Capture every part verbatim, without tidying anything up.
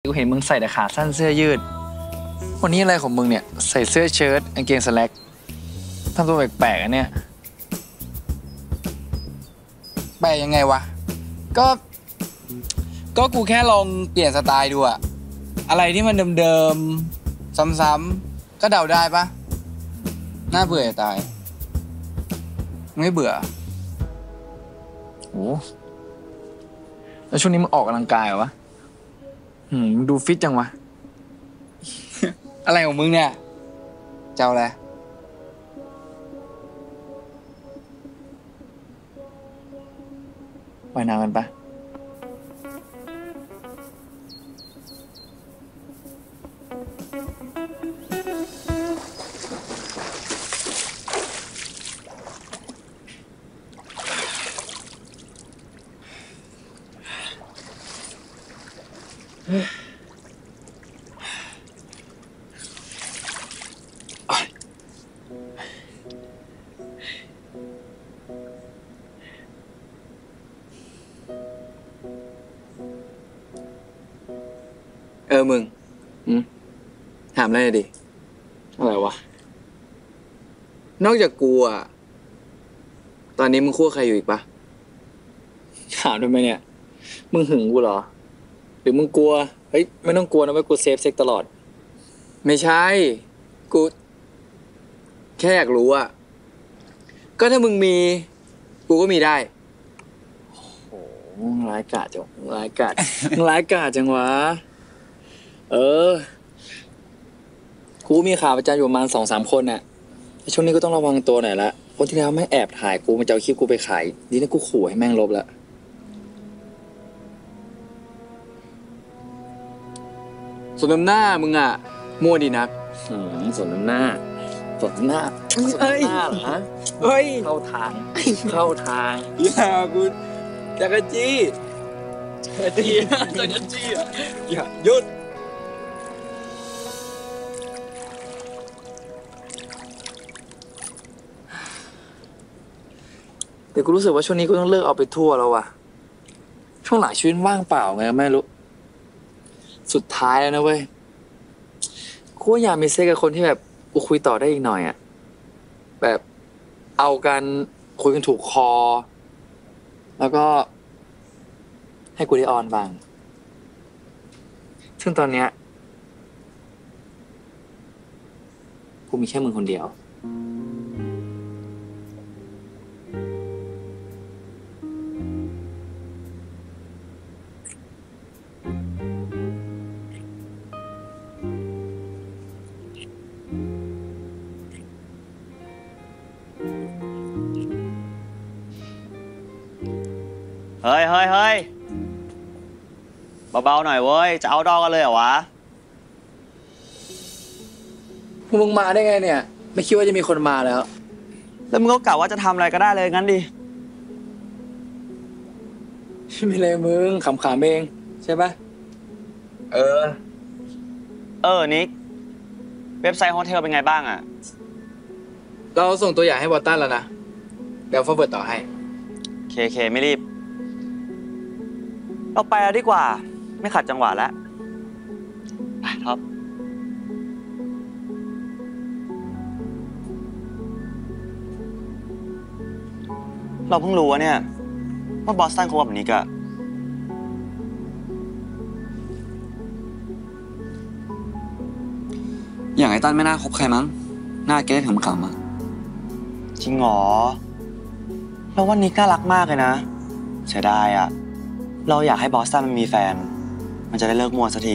กูเห็นมึงใส่แต่ขาสั้นเสื้อยืดวันนี้อะไรของมึงเนี่ยใส่เสื้อเชิ้ตกางเกงสแล็กทำตัวแปลกๆอะเนี่ยแปลกยังไงวะก็ก็กูแค่ลองเปลี่ยนสไตล์ดูอะอะไรที่มันเดิมๆซ้ำๆก็เดาได้ปะน่าเบื่อตายไม่เบื่อโอ้แล้วช่วงนี้มึงออกกำลังกายเหรอวะหืมมึงดูฟิตจังวะอะไรของมึงเนี่ยเจ้าอะไรว่ายน้ำกันปะเออมึงอืมถามอะไรหน่อยดิอะไรวะนอกจากกูอ่ะตอนนี้มึงคู่ใครอยู่อีกปะถามทำไมเนี่ยมึงหึงกูเหรอหรือมึงกลัวเฮ้ยไม่ต้องกลัวนะเว้ยกูเซฟเซ็กตลอดไม่ใช่กูแค่อยากรู้อ่ะก็ถ้ามึงมีกูก็มีได้โอ้โหร้ายกาจจังร้ายกาจร้ายกาจจังวะเออกูมีข่าวประจานอยู่ประมาณสองสามคนน่ะช่วงนี้ก็ต้องระวังตัวหน่อยละคนที่แล้วไม่แอบถ่ายกูมันจะเอาคลิปกูไปขายดีนะกูขู่ให้แม่งลบละสมน้ำหน้ามึงอ่ะมั่วดีนักอืมสนน้ำหน้าสนน้ำหน้าสนน้ำหน้าเหรอเฮ้ยเข้าทางเข้าทางอย่ากูจักรจี้จักรจี้จักรจี้อ่ะอย่าหยุดแต่กูรู้สึกว่าช่วงนี้กูต้องเลิกเอาไปทั่วแล้วว่ะช่วงหลังชีวิตว่างเปล่าไงไม่รู้สุดท้ายแล้วนะเว้ยกูอยากมีเซ็กกับคนที่แบบกูคุยต่อได้อีกหน่อยอ่ะแบบเอากันคุยกันถูกคอแล้วก็ให้กูได้ออนบ้างซึ่งตอนเนี้ยกูมีแค่มึงคนเดียวเฮ้ยเฮ้ยเฮ้ยเบาๆหน่อยเว้ยจะเอาดอกกันเลยเหรอวะพวกมึงมาได้ไงเนี่ยไม่คิดว่าจะมีคนมาแล้วแล้วมึงก็กะว่าจะทำอะไรก็ได้เลยงั้นดิไม่เลยมึงขำๆเองใช่ปะเออเออนิกเว็บไซต์โฮเทลเป็นไงบ้างอะเราส่งตัวอย่างให้บอตตันแล้วนะเดี๋ยวฟอร์เวิร์ดต่อให้เคเคไม่รีบเราไปแล้วดีกว่าไม่ขัดจังหวะแล้วไปท็อปเราเพิ่งรู้ว่าเนี่ยว่าบอสตันคบกับนิกอะอย่างไอ้ตั้นไม่น่าคบใครมั้งน่าแก้ขำๆอ่ะจริงหรอเราว่านิกน่ารักมากเลยนะเสียดายอะเราอยากให้บอสตันมันมีแฟนมันจะได้เลิกมั่วสักที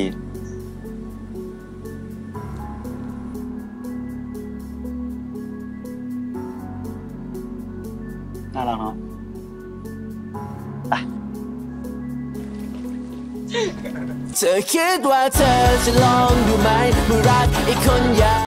น่ารักเนาะไปเธอคิดว่าเธอจะลองดูไหมเมื่อรักอีกคนอยาก